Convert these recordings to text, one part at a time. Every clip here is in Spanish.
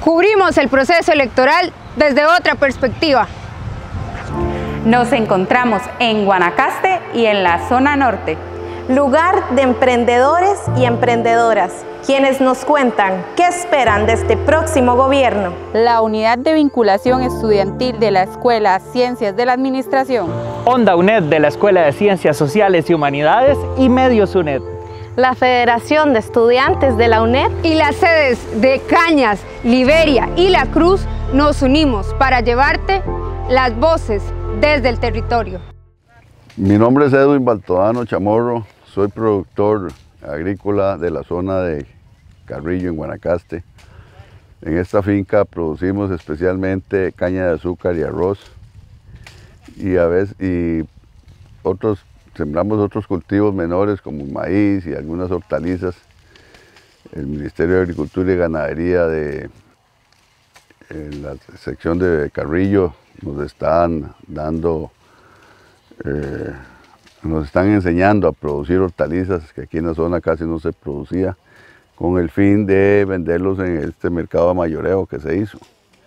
Cubrimos el proceso electoral desde otra perspectiva. Nos encontramos en Guanacaste y en la zona norte. Lugar de emprendedores y emprendedoras, quienes nos cuentan qué esperan de este próximo gobierno. La Unidad de Vinculación Estudiantil de la Escuela Ciencias de la Administración. Onda UNED de la Escuela de Ciencias Sociales y Humanidades y Medios UNED. La Federación de Estudiantes de la UNED y las sedes de Cañas, Liberia y La Cruz nos unimos para llevarte las voces desde el territorio. Mi nombre es Edwin Baltodano Chamorro, soy productor agrícola de la zona de Carrillo en Guanacaste. En esta finca producimos especialmente caña de azúcar y arroz y sembramos otros cultivos menores como maíz y algunas hortalizas. El Ministerio de Agricultura y Ganadería en la sección de Carrillo nos están enseñando a producir hortalizas que aquí en la zona casi no se producía, con el fin de venderlos en este mercado de mayoreo que se hizo.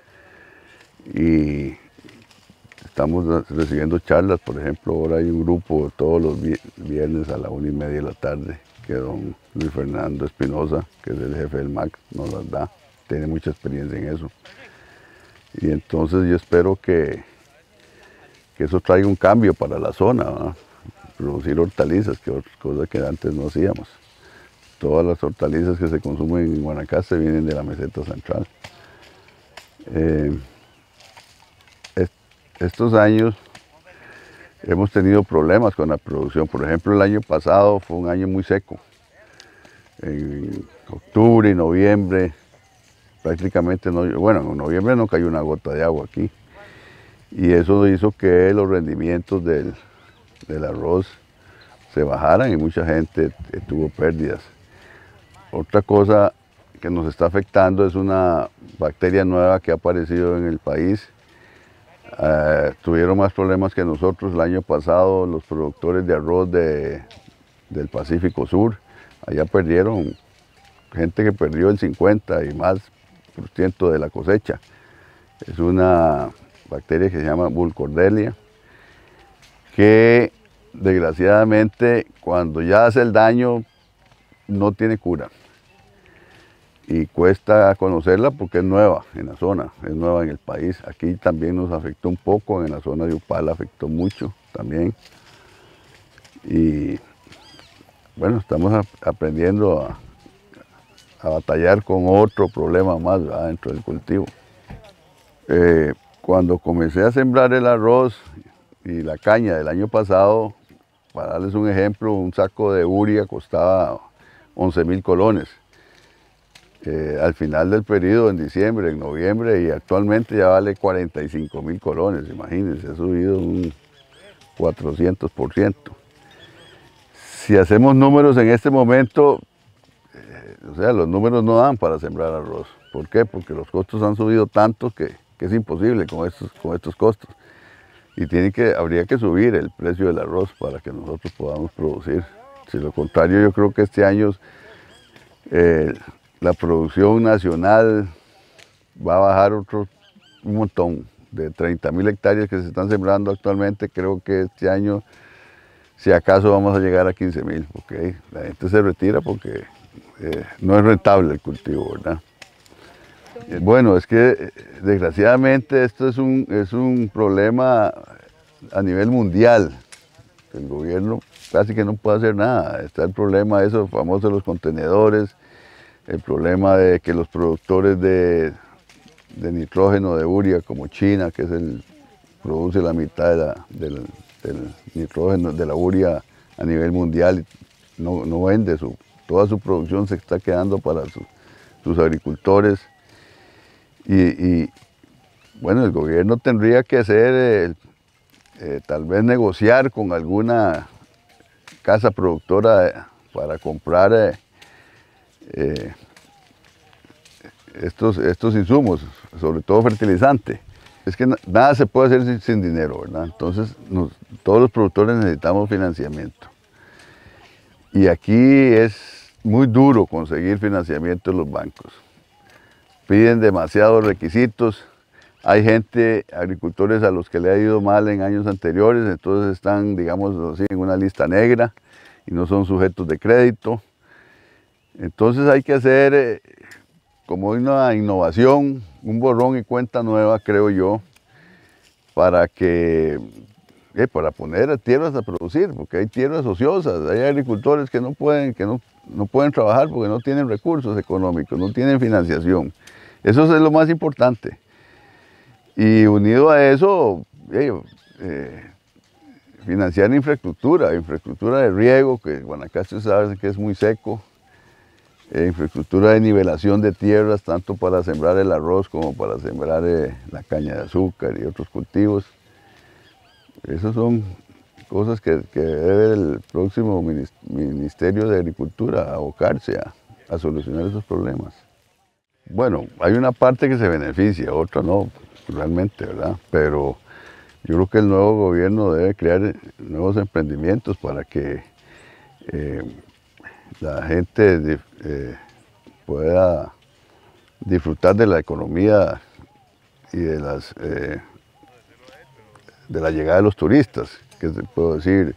Y estamos recibiendo charlas, por ejemplo, ahora hay un grupo todos los viernes a la 1:30 de la tarde que don Luis Fernando Espinosa, que es el jefe del MAC, nos las da, tiene mucha experiencia en eso. Y entonces yo espero que eso traiga un cambio para la zona, ¿verdad? Producir hortalizas, que otras cosas que antes no hacíamos. Todas las hortalizas que se consumen en Guanacaste vienen de la meseta central. Estos años hemos tenido problemas con la producción. Por ejemplo, el año pasado fue un año muy seco. En octubre y noviembre prácticamente no, bueno, en noviembre no cayó una gota de agua aquí. Y eso hizo que los rendimientos del arroz se bajaran y mucha gente tuvo pérdidas. Otra cosa que nos está afectando es una bacteria nueva que ha aparecido en el país. Tuvieron más problemas que nosotros el año pasado los productores de arroz del Pacífico Sur. Allá perdieron, gente que perdió el 50 y más % de la cosecha. Es una bacteria que se llama Burkholderia, que desgraciadamente cuando ya hace el daño no tiene cura y cuesta conocerla porque es nueva en la zona, es nueva en el país. Aquí también nos afectó un poco, en la zona de Upala afectó mucho también. Y bueno, estamos aprendiendo a batallar con otro problema más, ¿verdad?, dentro del cultivo. Cuando comencé a sembrar el arroz y la caña del año pasado, para darles un ejemplo, un saco de urea costaba 11.000 colones. Al final del periodo, en diciembre, en noviembre, y actualmente ya vale 45.000 colones, imagínense, ha subido un 400%. Si hacemos números en este momento, o sea, los números no dan para sembrar arroz. ¿Por qué? Porque los costos han subido tanto que es imposible con estos costos. Y habría que subir el precio del arroz para que nosotros podamos producir. Si lo contrario, yo creo que este año la producción nacional va a bajar un montón. De 30.000 hectáreas que se están sembrando actualmente, creo que este año, si acaso, vamos a llegar a 15.000, porque la gente se retira porque no es rentable el cultivo, ¿verdad? Bueno, es que desgraciadamente esto es un problema a nivel mundial. El gobierno casi que no puede hacer nada. Está el problema de esos famosos los contenedores, el problema de que los productores de nitrógeno, de urea, como China, que produce la mitad del nitrógeno, de la urea a nivel mundial, no vende toda su producción, se está quedando para sus agricultores. Y bueno, el gobierno tendría que hacer, tal vez negociar con alguna casa productora para comprar estos insumos, sobre todo fertilizante. Es que nada se puede hacer sin dinero, ¿verdad? Entonces todos los productores necesitamos financiamiento. Y aquí es muy duro conseguir financiamiento en los bancos. piden demasiados requisitos. Hay gente, agricultores a los que le ha ido mal en años anteriores, entonces están, digamos así, en una lista negra y no son sujetos de crédito. Entonces hay que hacer como una innovación, un borrón y cuenta nueva, creo yo, para poner tierras a producir, porque hay tierras ociosas, hay agricultores que no pueden trabajar porque no tienen recursos económicos, no tienen financiación. Eso es lo más importante. Y unido a eso, financiar infraestructura de riego, que Guanacaste sabe que es muy seco, infraestructura de nivelación de tierras, tanto para sembrar el arroz como para sembrar la caña de azúcar y otros cultivos. Esas son cosas que debe el próximo Ministerio de Agricultura abocarse a solucionar esos problemas. Bueno, hay una parte que se beneficia, otra no, realmente, ¿verdad? Pero yo creo que el nuevo gobierno debe crear nuevos emprendimientos para que la gente pueda disfrutar de la economía y de la llegada de los turistas, que puedo decir,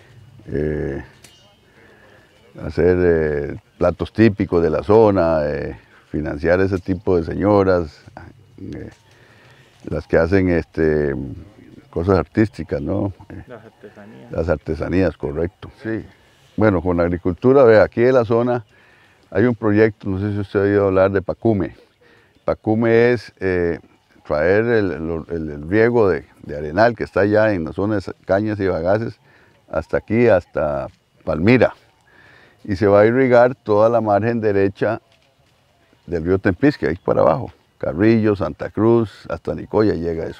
hacer platos típicos de la zona, financiar ese tipo de señoras, las que hacen cosas artísticas, ¿no? Las artesanías. Las artesanías, correcto, sí. Bueno, con la agricultura, ve, aquí en la zona hay un proyecto, no sé si usted ha oído hablar de Pacume. Pacume es traer el riego de arenal que está allá en la zona de Cañas y Bagaces hasta aquí, hasta Palmira. Y se va a irrigar toda la margen derecha del río Tempisque, ahí para abajo. Carrillo, Santa Cruz, hasta Nicoya llega eso.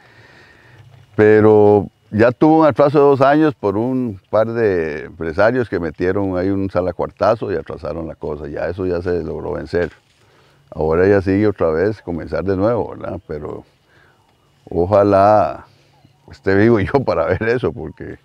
Pero ya tuvo un atraso de 2 años por un par de empresarios que metieron ahí un salacuartazo y atrasaron la cosa. Ya eso ya se logró vencer. Ahora ya sigue otra vez, comenzar de nuevo, ¿verdad? Pero ojalá esté vivo yo para ver eso, porque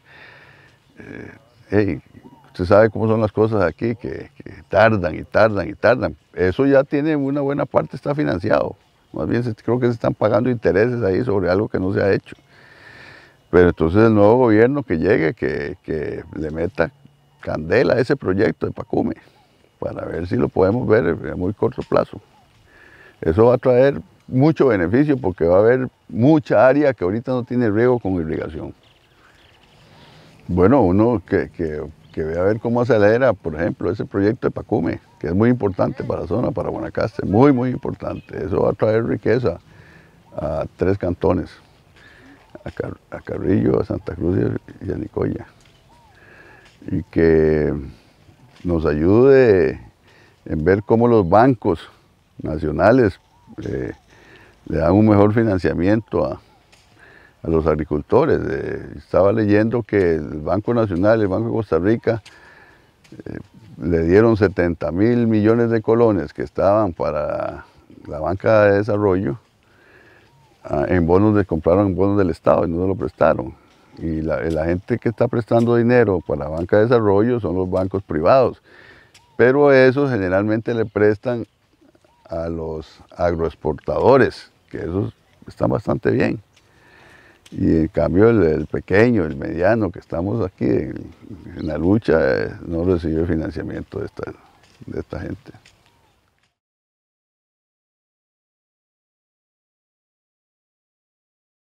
usted sabe cómo son las cosas aquí, que tardan y tardan y tardan. Eso ya tiene una buena parte, está financiado. Más bien creo que se están pagando intereses ahí sobre algo que no se ha hecho. Pero entonces el nuevo gobierno que llegue, que le meta candela a ese proyecto de Pacume, para ver si lo podemos ver a muy corto plazo. Eso va a traer mucho beneficio porque va a haber mucha área que ahorita no tiene riego con irrigación. Bueno, uno que ve a ver cómo acelera, por ejemplo, ese proyecto de Pacume, que es muy importante para la zona, para Guanacaste, muy, muy importante. Eso va a traer riqueza a 3 cantones, a Carrillo, a Santa Cruz y a Nicoya. Y que nos ayude en ver cómo los bancos nacionales le dan un mejor financiamiento a los agricultores. Estaba leyendo que el Banco Nacional, el Banco de Costa Rica, le dieron 70.000 millones de colones que estaban para la banca de desarrollo, en bonos compraron bonos del Estado y no se lo prestaron. Y la gente que está prestando dinero para la banca de desarrollo son los bancos privados, pero esos generalmente le prestan a los agroexportadores, que esos están bastante bien. Y en cambio el pequeño, el mediano, que estamos aquí en la lucha, no recibe financiamiento de esta gente.